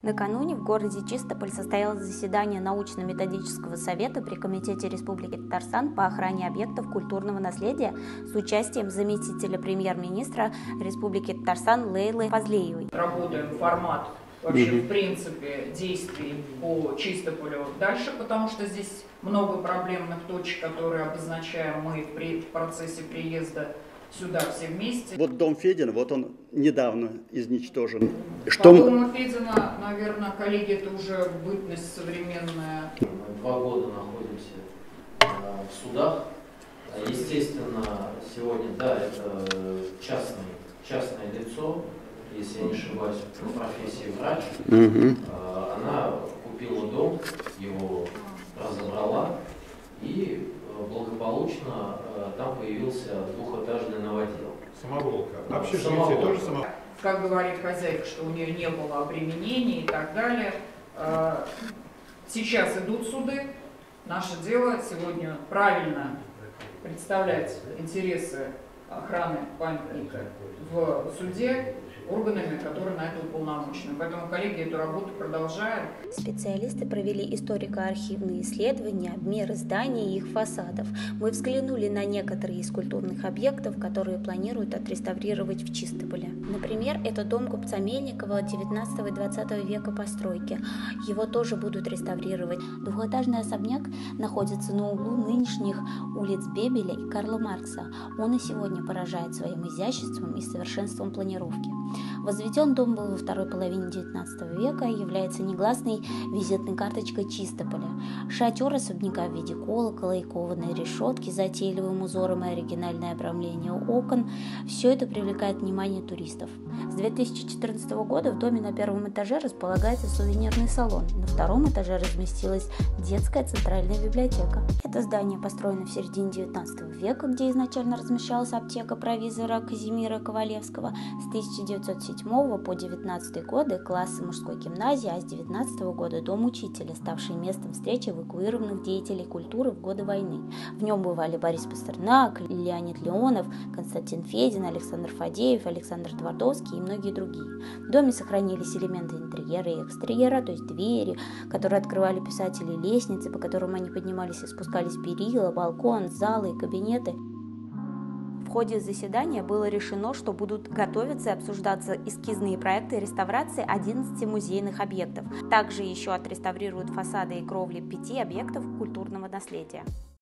Накануне в городе Чистополь состоялось заседание научно-методического совета при Комитете Республики Татарстан по охране объектов культурного наследия с участием заместителя премьер-министра Республики Татарстан Лейлы Фазлеевой. Работаем формат вообще в принципе действий по Чистополю дальше, потому что здесь много проблемных точек, которые обозначаем мы в процессе приезда сюда все вместе. Вот дом Федина, вот он недавно изничтожен. По дому Федина, наверное, коллеги, это уже бытность современная. Мы 2 года находимся в судах. Естественно, сегодня, да, это частное лицо, если я не ошибаюсь, по профессии врач. Она купила дом, его разобрала и благополучно там появился двухэтажный новодел. Самоволка. Общежитие тоже самоволка. Как говорит хозяйка, что у нее не было обременений и так далее. Сейчас идут суды. Наше дело сегодня правильно представлять интересы охраны памятника в суде органами, которые на это уполномочены. Поэтому, коллеги, эту работу продолжаем. Специалисты провели историко-архивные исследования, обмеры зданий и их фасадов. Мы взглянули на некоторые из культурных объектов, которые планируют отреставрировать в Чистополе. Например, это дом купца Мельникова 19 и 20 века постройки. Его тоже будут реставрировать. Двухэтажный особняк находится на углу нынешних улиц Бебеля и Карла Маркса. Он и сегодня поражает своим изяществом и совершенством планировки. Возведен дом был во второй половине XIX века и является негласной визитной карточкой Чистополя. Шатер особняка в виде колокола и кованые решетки с затейливым узором и оригинальное обрамление окон – все это привлекает внимание туристов. С 2014 года в доме на первом этаже располагается сувенирный салон, на втором этаже разместилась детская центральная библиотека. Это здание построено в середине XIX века, где изначально размещалась аптека провизора Казимира Ковалевского. С 1907 по 19 годы классы мужской гимназии, а с 19 года дом учителя, ставший местом встречи эвакуированных деятелей культуры в годы войны. В нем бывали Борис Пастернак, Леонид Леонов, Константин Федин, Александр Фадеев, Александр Твардовский и многие другие. В доме сохранились элементы интерьера и экстерьера, то есть двери, которые открывали писатели, лестницы, по которым они поднимались и спускались, перила, балкон, залы и кабинеты. В ходе заседания было решено, что будут готовиться и обсуждаться эскизные проекты реставрации 11 музейных объектов. Также еще отреставрируют фасады и кровли 5 объектов культурного наследия.